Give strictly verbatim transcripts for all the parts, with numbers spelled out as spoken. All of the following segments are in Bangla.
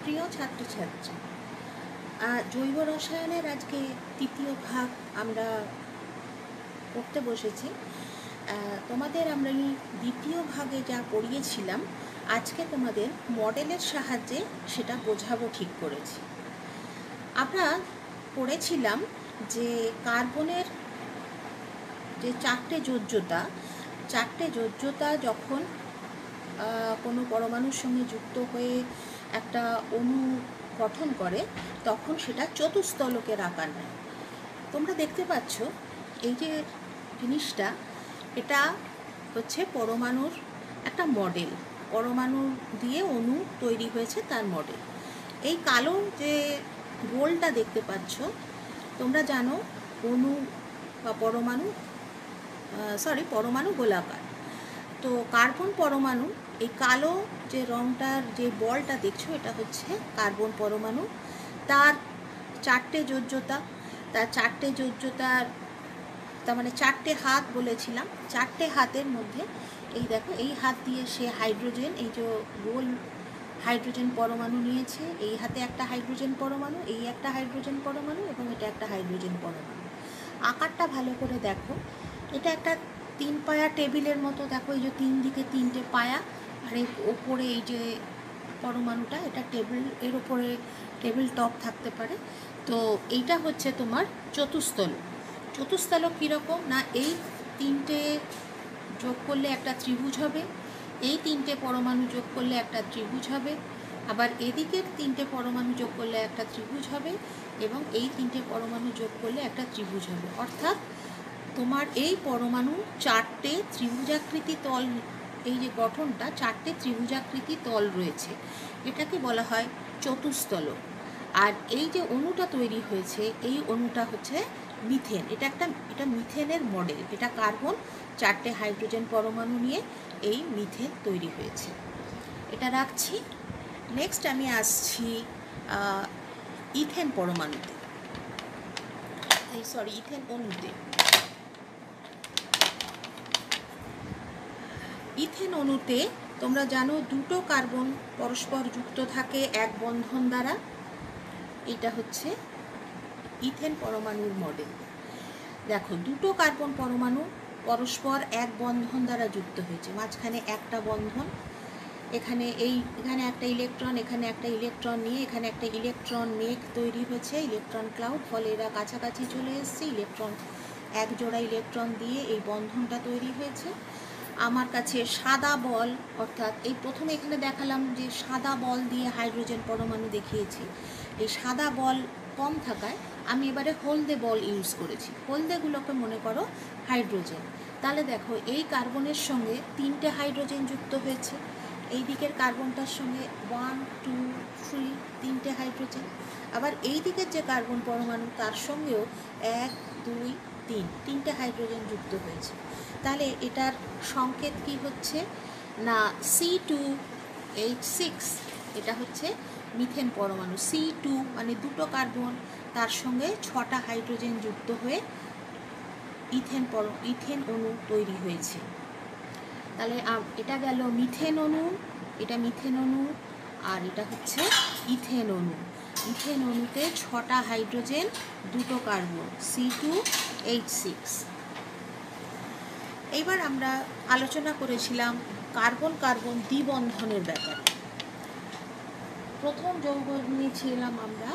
প্রিয় ছাত্রছাত্রী, জৈব রসায়নের আজকে তৃতীয় ভাগ আমরা করতে বসেছি। তোমাদের আমরা এই দ্বিতীয় ভাগে যা পড়িয়েছিলাম আজকে তোমাদের মডেলের সাহায্যে সেটা বোঝাবো ঠিক করেছি। আমরা পড়েছিলাম যে কার্বনের যে চারটে যোজ্যতা চারটে যোজ্যতা যখন কোনো পরমাণুর সঙ্গে যুক্ত হয়ে একটা অণু গঠন করে তখন সেটা চতুস্তলকের আকার নেয়। তোমরা দেখতে পাচ্ছ এই যে জিনিসটা, এটা হচ্ছে পরমাণুর একটা মডেল, পরমাণু দিয়ে অণু তৈরি হয়েছে তার মডেল। এই কালো যে গোলটা দেখতে পাচ্ছ, তোমরা জানো অণু বা পরমাণু সরি পরমাণু গোলাকার। তো কার্বন পরমাণু, এই কালো যে রংটার যে বলটা দেখছো এটা হচ্ছে কার্বন পরমাণু। তার চারটে যোজ্যতা, তার চারটে যোজ্যতার তার মানে চারটে হাত বলেছিলাম। চারটে হাতের মধ্যে এই দেখো, এই হাত দিয়ে সে হাইড্রোজেন, এই যে গোল হাইড্রোজেন পরমাণু নিয়েছে, এই হাতে একটা হাইড্রোজেন পরমাণু, এই একটা হাইড্রোজেন পরমাণু এবং এটা একটা হাইড্রোজেন পরমাণু। আকারটা ভালো করে দেখো, এটা একটা তিন পায়া টেবিলের মতো। দেখো এই যে তিন দিকে তিনটে পায়া, আর এই ওপরে এই যে পরমাণুটা, এটা টেবিল, এর ওপরে টেবিল টপ থাকতে পারে। তো এইটা হচ্ছে তোমার চতুস্তলক। চতুস্তলক কীরকম না, এই তিনটে যোগ করলে একটা ত্রিভুজ হবে, এই তিনটে পরমাণু যোগ করলে একটা ত্রিভুজ হবে, আবার এদিকের তিনটে পরমাণু যোগ করলে একটা ত্রিভুজ হবে, এবং এই তিনটে পরমাণু যোগ করলে একটা ত্রিভুজ হবে। অর্থাৎ তোমার এই পরমাণু চারটে ত্রিভুজাকৃতি তল, এই যে গঠনটা চারটে ত্রিভুজাকৃতি তল রয়েছে, এটাকে বলা হয় চতুস্তলক। আর এই যে অণুটা তৈরি হয়েছে, এই অণুটা হচ্ছে মিথেন। এটা একটা এটা মিথেনের মডেল। এটা কার্বন চারটে হাইড্রোজেন পরমাণু নিয়ে এই মিথেন তৈরি হয়েছে। এটা রাখছি। নেক্সট আমি আসছি ইথেন পরমাণুতে, এই সরি ইথেন অণুতে। ইথেন অণুতে তোমরা জানো দুটো কার্বন পরস্পর যুক্ত থাকে এক বন্ধন দ্বারা। এটা হচ্ছে ইথেন পরমাণুর মডেল। দেখো দুটো কার্বন পরমাণু পরস্পর এক বন্ধন দ্বারা যুক্ত হয়েছে, মাঝখানে একটা বন্ধন, এখানে এই এখানে একটা ইলেকট্রন, এখানে একটা ইলেকট্রন নিয়ে এখানে একটা ইলেকট্রন মেঘ তৈরি হয়েছে, ইলেকট্রন ক্লাউড। ফলে এরা কাছাকাছি চলে এসছে, ইলেকট্রন এক জোড়া ইলেকট্রন দিয়ে এই বন্ধনটা তৈরি হয়েছে। আমার কাছে সাদা বল, অর্থাৎ এই প্রথমে এখানে দেখালাম যে সাদা বল দিয়ে হাইড্রোজেন পরমাণু দেখিয়েছি। এই সাদা বল কম থাকায় আমি এবারে হলদে বল ইউজ করেছি। হলদেগুলোকে মনে করো হাইড্রোজেন। তাহলে দেখো এই কার্বনের সঙ্গে তিনটে হাইড্রোজেন যুক্ত হয়েছে, এই দিকের কার্বনটার সঙ্গে ওয়ান টু থ্রি তিনটে হাইড্রোজেন, আবার এই দিকের যে কার্বন পরমাণু তার সঙ্গেও এক দুই তিন তিনটে হাইড্রোজেন যুক্ত হয়েছে। তাহলে এটার সংকেত কি হচ্ছে না সি টু এইচ সিক্স। এটা হচ্ছে মিথেন পরমাণু। সি টু মানে দুটো কার্বন, তার সঙ্গে ছটা হাইড্রোজেন যুক্ত হয়ে ইথেন পর ইথেন অণু তৈরি হয়েছে। তাহলে এটা গেল মিথেন অণু, এটা মিথেন অণু, আর এটা হচ্ছে ইথেন অণু। ইথেন অণুতে ছটা হাইড্রোজেন, দুটো carbon, C two H six. এইবার আমরা আলোচনা করেছিলাম কার্বন কার্বন দ্বিবন্ধনের ব্যাপারে। প্রথম যৌগ নিয়েছিলাম আমরা,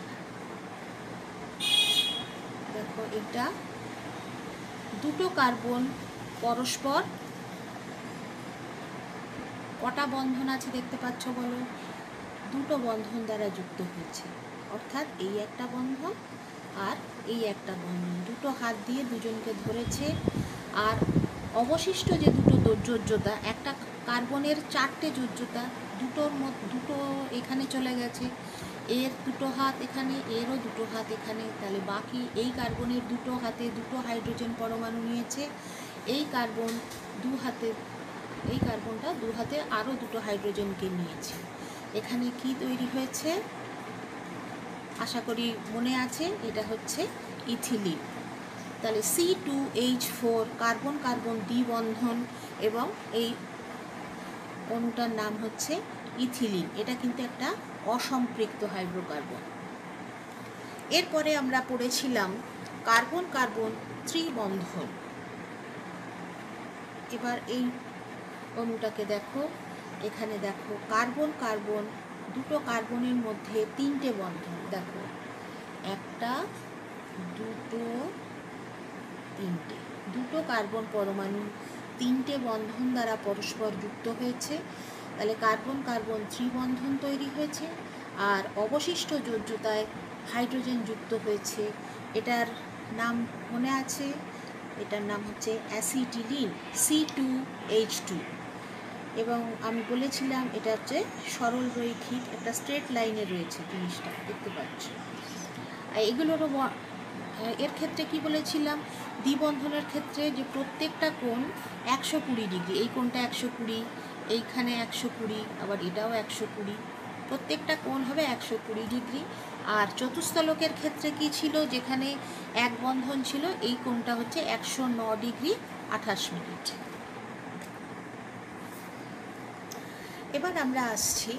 দেখো এটা দুটো কার্বন পরস্পর কটা বন্ধন আছে দেখতে পাচ্ছ বলো, দুটো বন্ধন দ্বারা যুক্ত হয়েছে। অর্থাৎ এই একটা বন্ধন আর এই একটা বন্ধন, দুটো হাত দিয়ে দুজনকে ধরেছে। আর অবশিষ্ট যে দুটো যোজ্যতা, একটা কার্বনের চারটে যোজ্যতা, দুটোর মধ্যে দুটো এখানে চলে গেছে, এর দুটো হাত এখানে, এরও দুটো হাত এখানে। তাহলে বাকি এই কার্বনের দুটো হাতে দুটো হাইড্রোজেন পরমাণু নিয়েছে, এই কার্বন দু হাতে এই কার্বনটা দু হাতে আরও দুটো হাইড্রোজেনকে নিয়েছে। এখানে কি তৈরি হয়েছে আশা করি মনে আছে, এটা হচ্ছে ইথিলিন। তাহলে C two H four carbon carbon দ্বিবন্ধন, এবং এই অণুটার নাম হচ্ছে ইথিলিন, এটা কিন্তু একটা অসম্পৃক্ত হাইড্রোকার্বন। এরপরে আমরা পড়েছিলাম কার্বন কার্বন ত্রিবন্ধন। এবার এই অণুটাকে দেখো, এখানে দেখো কার্বন কার্বন, দুটো কার্বনের মধ্যে তিনটে বন্ধন, দেখো একটা দুটো তিনটে, দুটো কার্বন পরমাণু তিনটে বন্ধন দ্বারা পরস্পর যুক্ত হয়েছে, তাহলে কার্বন কার্বন ত্রিবন্ধন তৈরি হয়েছে। আর অবশিষ্ট যোজ্যতায় হাইড্রোজেন যুক্ত হয়েছে, এটার নাম মনে আছে, এটার নাম হচ্ছে acetylene, C two H two. এবং আমি বলেছিলাম এটা হচ্ছে সরল রৈখিক, একটা স্ট্রেট লাইনে রয়েছে জিনিসটা, দেখতে পাচ্ছ। এগুলোরও এর ক্ষেত্রে কি বলেছিলাম, দ্বিবন্ধনের ক্ষেত্রে যে প্রত্যেকটা কোণ একশো কুড়ি ডিগ্রি, এই কোণটা একশো কুড়ি, এইখানে একশো কুড়ি, আবার এটাও একশো কুড়ি, প্রত্যেকটা কোণ হবে একশো কুড়ি ডিগ্রি। আর চতুস্থলকের ক্ষেত্রে কি ছিল, যেখানে এক বন্ধন ছিল, এই কোণটা হচ্ছে একশো ন ডিগ্রি আঠাশ মিনিট। এবার আমরা আসছি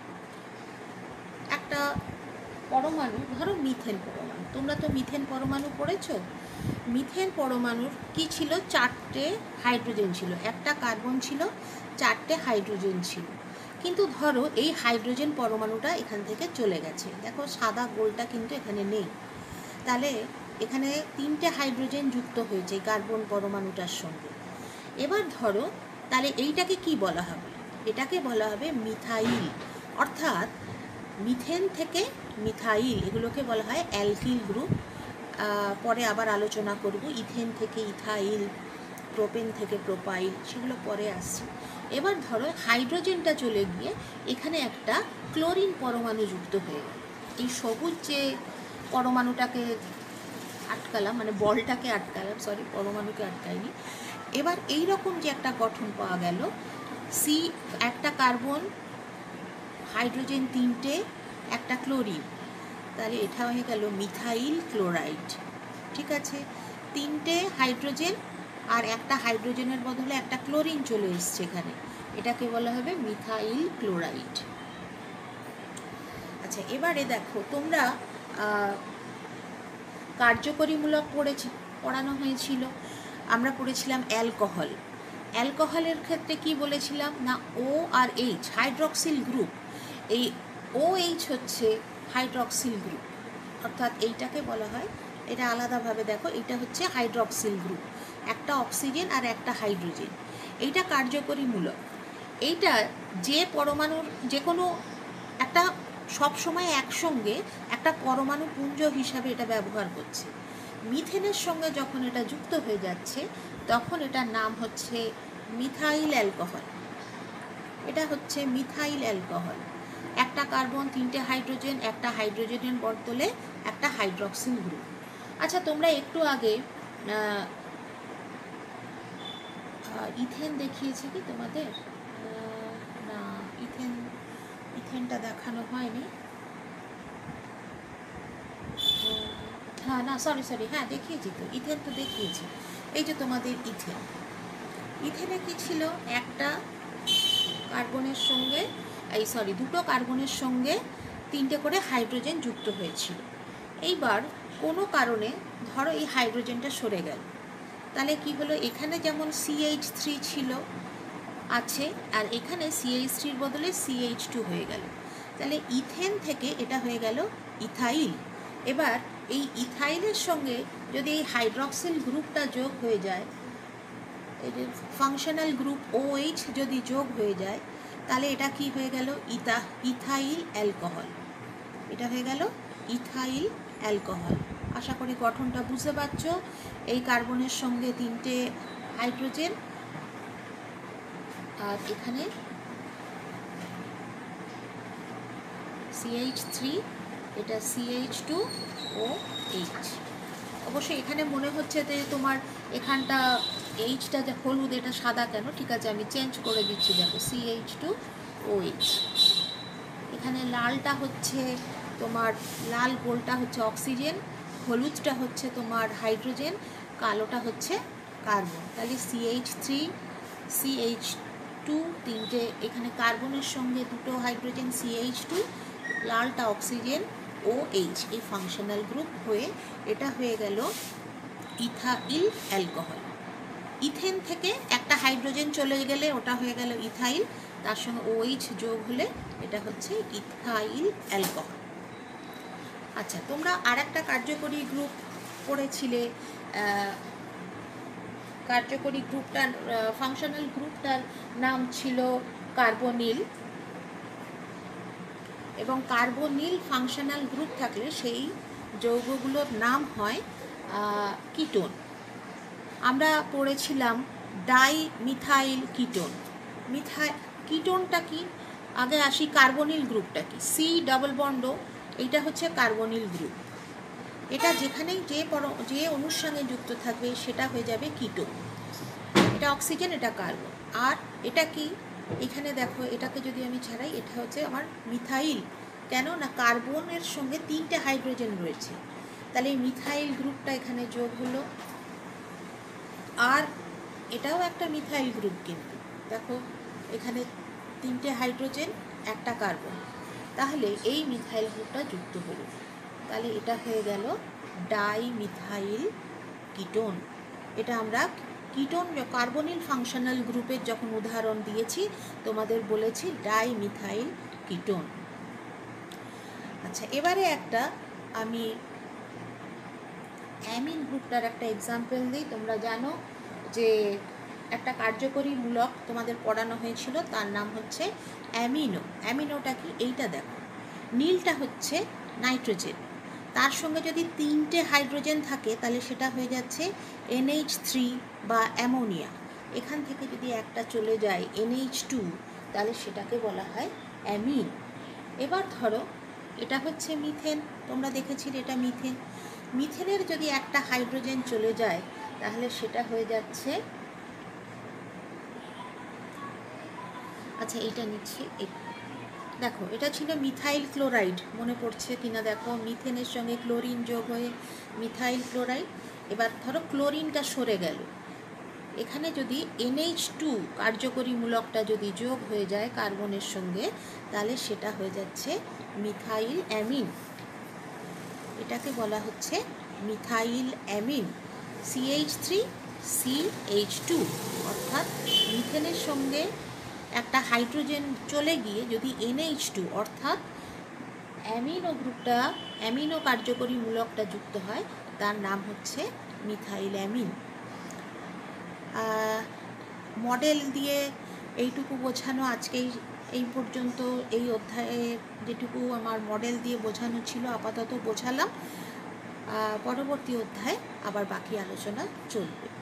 একটা পরমাণু, ধরো মিথেন পরমাণু, তোমরা তো মিথেন পরমাণু পড়েছো। মিথেন পরমাণুর কি ছিল, চারটে হাইড্রোজেন ছিল, একটা কার্বন ছিল, চারটে হাইড্রোজেন ছিল। কিন্তু ধরো এই হাইড্রোজেন পরমাণুটা এখান থেকে চলে গেছে, দেখো সাদা গোলটা কিন্তু এখানে নেই, তাহলে এখানে তিনটে হাইড্রোজেন যুক্ত হয়েছে কার্বন পরমাণুটার সঙ্গে। এবার ধরো তাহলে এইটাকে কি বলা হবে, এটাকে বলা হবে মিথাইল, অর্থাৎ মিথেন থেকে মিথাইল, এগুলোকে বলা হয় অ্যালকিল গ্রুপ। পরে আবার আলোচনা করব, ইথেন থেকে ইথাইল, প্রোপেন থেকে প্রোপাইল, সেগুলো পরে আসছে। এবার ধরো হাইড্রোজেনটা চলে গিয়ে এখানে একটা ক্লোরিন পরমাণু যুক্ত হয়ে গেল, এই সবুজ যে পরমাণুটাকে আটকালাম, মানে বলটাকে আটকালাম, সরি পরমাণুকে আটকাইনি। এবার এই রকম যে একটা গঠন পাওয়া গেল, সি একটা কার্বন, হাইড্রোজেন তিনটে, একটা ক্লোরিন, তাহলে এটা হয়ে গেল মিথাইল ক্লোরাইড। ঠিক আছে, তিনটে হাইড্রোজেন আর একটা হাইড্রোজেনের বদলে একটা ক্লোরিন চলে এসছে এখানে, এটাকে বলা হবে মিথাইল ক্লোরাইড। আচ্ছা, এবারে দেখো তোমরা কার্যকরীমূলক পড়েছি, পড়ানো হয়েছিল, আমরা পড়েছিলাম অ্যালকোহল। অ্যালকোহলের ক্ষেত্রে কি বলেছিলাম না, ও আর এইচ হাইড্রক্সিল গ্রুপ, এই ও এইচ হচ্ছে হাইড্রক্সিল গ্রুপ, অর্থাৎ এইটাকে বলা হয়, এটা আলাদাভাবে দেখো, এটা হচ্ছে হাইড্রক্সিল গ্রুপ, একটা অক্সিজেন আর একটা হাইড্রোজেন, এইটা কার্যকরীমূলক। এইটা যে পরমাণুর যে কোনো একটা সবসময় একসঙ্গে একটা পরমাণু পুঞ্জ হিসাবে এটা ব্যবহার করছে। মিথেনের সঙ্গে যখন এটা যুক্ত হয়ে যাচ্ছে তখন এটার নাম হচ্ছে মিথাইল অ্যালকোহল, এটা হচ্ছে মিথাইল অ্যালকোহল। একটা কার্বন, তিনটে হাইড্রোজেন, একটা হাইড্রোজেনের বদলে একটা হাইড্রক্সিল গ্রুপ। আচ্ছা, তোমরা একটু আগে ইথেন দেখিয়েছে কি তোমাদের, না ইথেন ইথেনটা দেখানো হয়নি, হ্যাঁ না সরি সরি হ্যাঁ দেখিয়েছি তো, ইথেন তো দেখিয়েছি। এই যে তোমাদের ইথেন, ইথেনে কি ছিল, একটা কার্বনের সঙ্গে, এই সরি দুটো কার্বনের সঙ্গে তিনটে করে হাইড্রোজেন যুক্ত হয়েছিল। এইবার কোনো কারণে ধরো এই হাইড্রোজেনটা সরে গেল, তাহলে কি হলো, এখানে যেমন সিএইচ থ্রি ছিল আছে, আর এখানে সিএইচ থ্রির বদলে সিএইচ টু হয়ে গেল, তাহলে ইথেন থেকে এটা হয়ে গেল ইথাইল। এবার এই ইথাইলের সঙ্গে যদি এই হাইড্রক্সিল গ্রুপটা যোগ হয়ে যায়, এই যে ফাংশনাল গ্রুপ ওএইচ যদি যোগ হয়ে যায়, তাহলে এটা কি হয়ে গেল, ইথা ইথাইল অ্যালকোহল, এটা হয়ে গেল ইথাইল অ্যালকোহল। আশা করি গঠনটা বুঝতে পারছ, এই কার্বনের সঙ্গে তিনটে হাইড্রোজেন, আর এখানে সিএইচ থ্রি, এটা সিএইচ টু ও এইচ। অবশ্যই এখানে মনে হচ্ছে যে তোমার এখানটা এইচটা যে হলুদ, এটা সাদা কেন, ঠিক আছে আমি চেঞ্জ করে দিচ্ছি, দেখো সিএইচ টু ও এইচ। এখানে লালটা হচ্ছে তোমার, লাল গোলটা হচ্ছে অক্সিজেন, হলুদটা হচ্ছে তোমার হাইড্রোজেন, কালোটা হচ্ছে কার্বন, তাহলে সিএইচ থ্রি সিএইচ টু, তিনটে এখানে কার্বনের সঙ্গে দুটো হাইড্রোজেন সি এইচ টু, লালটা অক্সিজেন ও এইচ, এই ফাংশনাল গ্রুপ হয়ে এটা হয়ে গেল ইথাইল অ্যালকোহল। ইথেন থেকে একটা হাইড্রোজেন চলে গেলে ওটা হয়ে গেল ইথাইল, তার সঙ্গে ওএইচ যোগ হলে এটা হচ্ছে ইথাইল অ্যালকোহল। আচ্ছা, তোমরা আর একটা কার্যকরী গ্রুপ পড়েছিলে, কার্যকরী গ্রুপটার ফাংশনাল গ্রুপটার নাম ছিল কার্বনিল, এবং কার্বনিল ফাংশনাল গ্রুপ থাকলে সেই যৌগগুলোর নাম হয় কিটোন। আমরা পড়েছিলাম ডাই মিথাইল কিটোন। মিথাইল কিটোনটা কি? আগে আসি কার্বনিল গ্রুপটা কি। সি ডাবল বন্ড, এইটা হচ্ছে কার্বনিল গ্রুপ। এটা যেখানেই যে পর যে অণুর সঙ্গে যুক্ত থাকবে সেটা হয়ে যাবে কিটোন। এটা অক্সিজেন, এটা কার্বন। আর এটা কি? এখানে দেখো, এটাকে যদি আমি ছাড়াই, এটা হচ্ছে আমার মিথাইল। কেন না কার্বনের সঙ্গে তিনটে হাইড্রোজেন রয়েছে, তাহলে এই মিথাইল গ্রুপটা এখানে যোগ হলো। আর এটাও একটা মিথাইল গ্রুপ, কিন্তু দেখো এখানে তিনটে হাইড্রোজেন, একটা কার্বন, তাহলে এই মিথাইল গ্রুপটা যুক্ত হলো। তাহলে এটা হয়ে গেল ডাই মিথাইল কিটোন। এটা আমরা কিটোন কার্বনিল ফাংশনাল গ্রুপের যখন উদাহরণ দিয়েছি তোমাদের বলেছি ডাই মিথাইল কিটোন। আচ্ছা, এবারে একটা আমি অ্যামিন গ্রুপটার একটা এক্সাম্পল দিই। তোমরা জানো যে একটা কার্যকরী মূলক তোমাদের পড়ানো হয়েছিল, তার নাম হচ্ছে অ্যামিনো। অ্যামিনোটা কি? এইটা দেখো, নীলটা হচ্ছে নাইট্রোজেন, তার সঙ্গে যদি তিনটে হাইড্রোজেন থাকে তাহলে সেটা হয়ে যাচ্ছে এন এইচ থ্রি বা অ্যামোনিয়া। এখান থেকে যদি একটা চলে যায় এন এইচ টু, তাহলে সেটাকে বলা হয় অ্যামিন। এবার ধরো এটা হচ্ছে মিথেন, তোমরা দেখেছিলে এটা মিথেন। মিথেনের যদি একটা হাইড্রোজেন চলে যায় তাহলে সেটা হয়ে যাচ্ছে, আচ্ছা এইটা নিচ্ছি, দেখো এটা ছিল মিথাইল ক্লোরাইড, মনে পড়ছে কিনা দেখো, মিথেনের সঙ্গে ক্লোরিন যোগ হয়ে মিথাইল ক্লোরাইড। এবার ধরো ক্লোরিনটা সরে গেল, এখানে যদি এন এইচ টু কার্যকরী মূলকটা যদি যোগ হয়ে যায় কার্বনের সঙ্গে, তাহলে সেটা হয়ে যাচ্ছে মিথাইল অ্যামিন। এটাকে বলা হচ্ছে methyl amine. C H three C H two, অর্থাৎ মিথেনের সঙ্গে একটা হাইড্রোজেন চলে গিয়ে যদি এন এইচ টু অর্থাৎ অ্যামিনো গ্রুপটা, অ্যামিনো কার্যকরী মূলকটা যুক্ত হয়, তার নাম হচ্ছে মিথাইল অ্যামিন। মডেল দিয়ে এইটুকু বোঝানো, আজকেই এই পর্যন্ত এই অধ্যায়ে যেটুকু আমার মডেল দিয়ে বোঝানো ছিল আপাতত বোঝালাম। পরবর্তী অধ্যায়ে আবার বাকি আলোচনা চলবে।